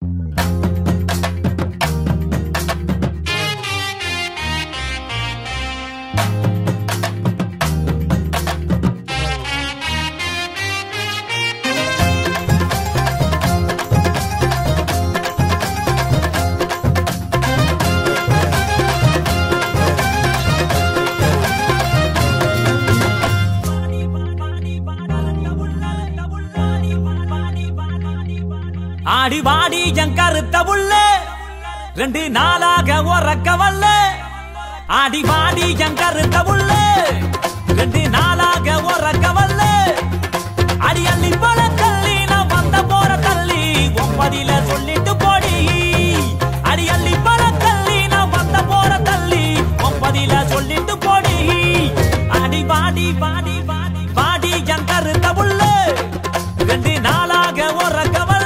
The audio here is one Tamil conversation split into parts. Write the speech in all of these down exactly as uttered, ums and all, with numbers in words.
ஆடி வாடி கருத்த புள்ள ரெண்டு நாளாக உறக்க வல்ல ஆடி வாடி கருத்த புள்ள ரெண்டு நாளாக உறக்க வல்ல அடி அள்ளி போல தள்ளி நான் வந்த போற தள்ளி ஒன்பதில சொல்லிட்டு போடி அடி அள்ளி போல தள்ளி நான் வந்த போற தள்ளி ஒன்பதில சொல்லிட்டு போடி ஆடி வாடி வாடி வாடி வாடி கருத்த புள்ள ரெண்டு நாளாக உறக்க வல்ல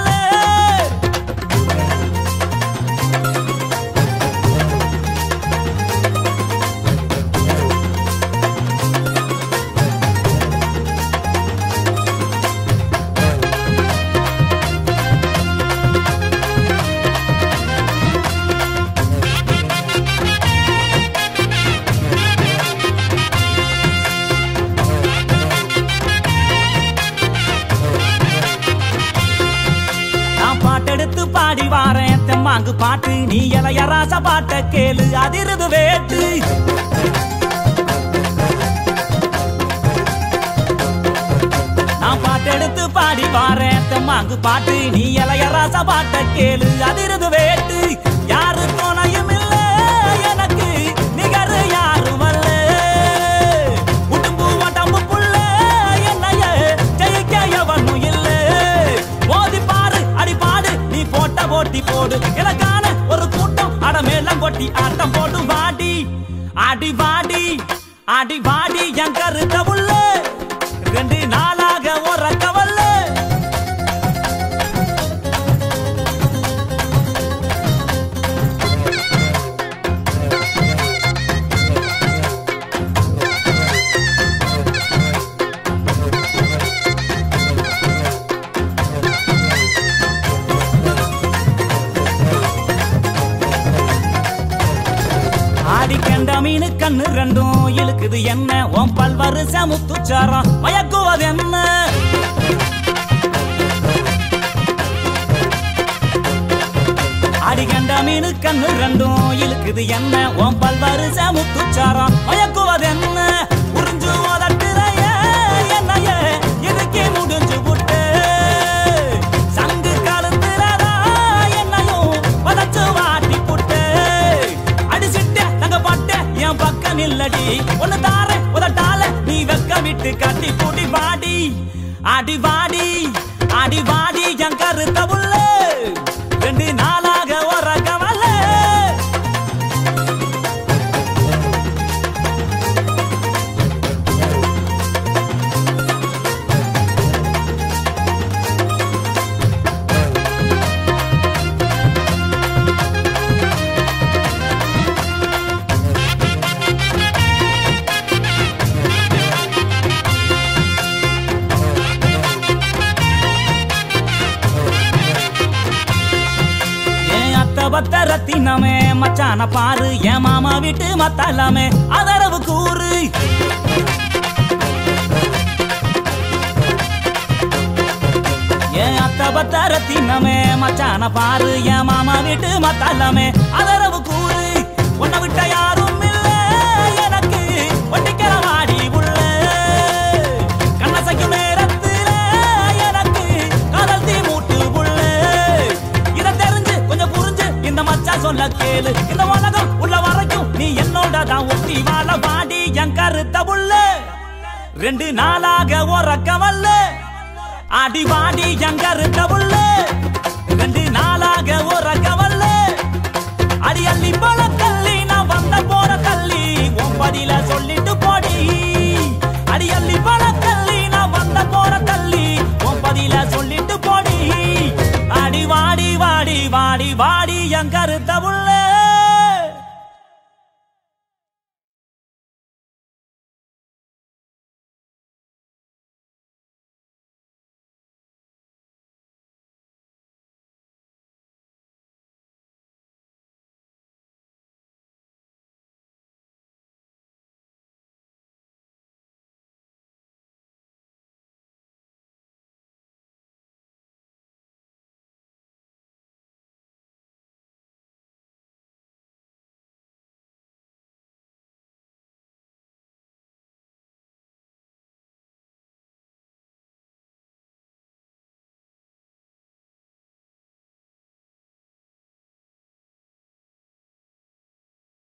பாட்டெடுத்து பாடி வாரேன் தெம்மாங்கு பாட்டு நீ இளைய ராச பாட்ட கேளு அதிருது வேட்டு நான் பாட்டெடுத்து பாடி வாரேன் தெம்மாங்கு பாட்டு நீ இளைய ராச பாட்ட கேளு அதிருது வேட்டு யாரு துணையும் இல்ல எனக்கு நிகரு யாரும் அல்ல உடும்பு வடம்பு புள்ள என்னைய ஜெயிக்க எவனும் இல்ல மோதி பாரு அடி பாடு நீ போட்ட போட்டி போடு எனக்கான ஒரு கூட்டம் அடமேலம் கொட்டி ஆட்டம் போடு வாடி அடி வாடி அடி வாடி என் கருத்த புள்ள ரெண்டு நாளாக உறக்க வல்ல மீனு கண்ணு ரெண்டும் இழுக்குது என்ன உன் பல்வருச முத்துச்சாரம் மயக்குவது என்ன அடிகண்ட மீனு கண்ணு ரெண்டும் இழுக்குது என்ன உன் பல்வருச முத்துச்சாரம் மயக்குவது என்ன புரிஞ்சு ஓதட்டுறைய என்னைய இதுக்கே முடிஞ்சு புட்டு சங்கு கலந்துறதா என்னையும் பதச்சு வாட்டி புட்டு அடிச்சிட்ட தங்க பாட்ட என் பக்கம் நில்லடி ஒன்னு தார உதட்டால நீ வெக்க விட்டு கட்டி கூட்டி வாடி அடி வாடி அடி வாடி என் கருத்த புள்ள ரெண்டு நாளாக உறக்க வல்ல ரத்தினமே மச்சான பாரு என் மாமா வீட்டு மத்தாலாமே அதரவு கூறு என் அத்த பத்த ரத்தினமே மச்சான பாரு என் மாமா வீட்டு மத்தாலாமே அதரவு கூறு உன்னை விட்ட யாரும் இல்ல எனக்கு ஒட்டிக்கிற வாடி உள்ள கண்ணசைக்கும் நேரத்துல எனக்கு காதல் தீ மூட்டு உள்ள இதை தெரிஞ்சு கொஞ்சம் புரிஞ்சு இந்த மச்சா சொல்ல கேளு இந்த உலகம் உள்ள வரைக்கும் நீ என்னோட தான் ஒட்டி வாழ வாடி என் கருத்த புள்ள ரெண்டு நாளாக உறக்க வல்ல அடி வாடி என் கருத்த புள்ள ரெண்டு நாளாக உறக்க வல்ல அடி அள்ளி போல தள்ளி நான் வந்த போற தள்ளி ஒன்பதில சொல்லிட்டு போடி அடி அள்ளி போல தள்ளி நான் வந்த போற தள்ளி ஒன்பதில சொல்லிட்டு போடி அடி வாடி வாடி வாடி வாடி என் கருத்த புள்ள